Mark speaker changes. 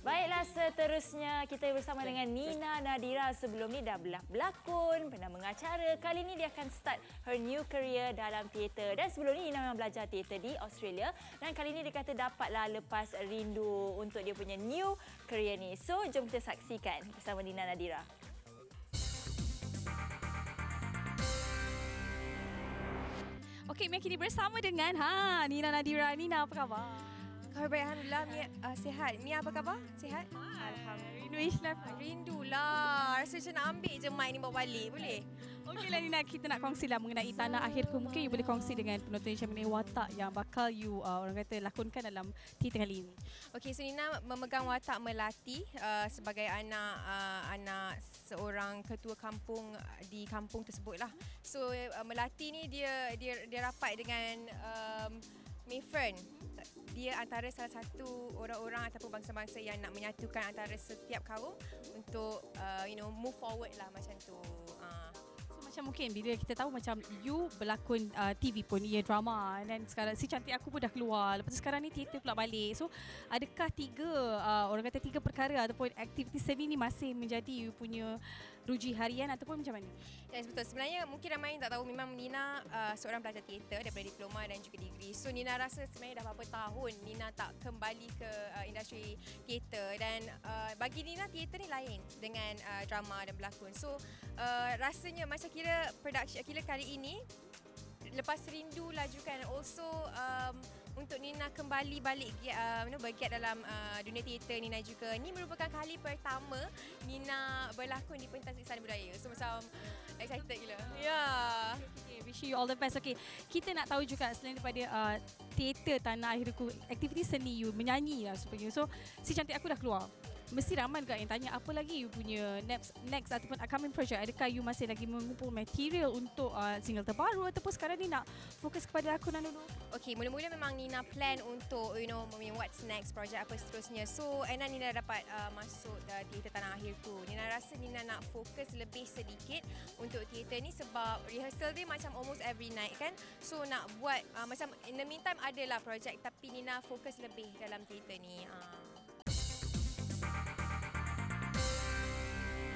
Speaker 1: Baiklah, seterusnya kita bersama dengan Nina Nadira. Sebelum ni dah berlakon, pernah mengacara. Kali ni dia akan start her new career dalam teater. Dan sebelum ni Nina memang belajar teater di Australia. Dan kali ni dia kata dapatlah lepas rindu untuk dia punya new career ni. So, jom kita saksikan bersama Nina Nadira.
Speaker 2: Okey, Mia kini bersama dengan Nina Nadira. Nina, apa khabar?
Speaker 3: Khabar baik, Alhamdulillah. Mia sihat. Mia apa khabar? Sihat?
Speaker 2: Alhamdulillah. Rindu Islam.
Speaker 3: Rindulah. Rasa macam nak ambil je mic ni bawa balik. Boleh?
Speaker 2: Okeylah Nina, kita nak kongsilah mengenai Tanah Akhirku. Mungkin you boleh kongsi dengan penonton macam mengenai watak yang bakal you orang kata lakonkan dalam teater kali ini.
Speaker 3: Okey, so Nina memegang watak Melati sebagai anak seorang ketua kampung di kampung tersebutlah. So Melati ni dia rapat dengan Mayfern. Dia antara salah satu orang-orang ataupun bangsa-bangsa yang nak menyatukan antara setiap kaum untuk move forward lah macam tu.
Speaker 2: So macam mungkin bila kita tahu macam you berlakon TV pun, drama, dan sekarang Si Cantik Aku pun dah keluar. Lepas tu sekarang ni teater pula balik. So adakah orang kata tiga perkara ataupun aktiviti seni ni masih menjadi you punya ruji harian ataupun macam mana?
Speaker 3: Yes, betul. Sebenarnya mungkin ramai yang tak tahu, memang Nina seorang pelajar teater daripada diploma dan juga degree. So Nina rasa sebenarnya dah berapa tahun Nina tak kembali ke industri teater, dan bagi Nina teater ni lain dengan drama dan berlakon. So rasanya macam kira kali ini lepas rindu laju kan, also untuk Nina kembali balik bergiat dalam dunia teater. Nina juga ni merupakan kali pertama Nina berlakon di pentas Istana Budaya. So macam excited gila. Ya.
Speaker 2: Okay, wish you all the best. Okay, kita nak tahu juga selain daripada teater Tanah Akhirku, aktiviti seni you, menyanyi lah sebenarnya. So Si Cantik Aku dah keluar. Mesti ramai juga yang tanya apa lagi you punya next ataupun upcoming project. Adakah you masih lagi mengumpul material untuk single terbaru ataupun sekarang ni nak fokus kepada lakonan dulu?
Speaker 3: Okay, mula-mula memang Nina plan untuk what's next, project apa seterusnya. So and then Nina dapat masuk teater Tanah Akhirku. Nina rasa Nina nak fokus lebih sedikit untuk teater ni sebab rehearsal dia macam almost every night kan. So nak buat macam in the meantime adalah project, tapi Nina fokus lebih dalam teater ni.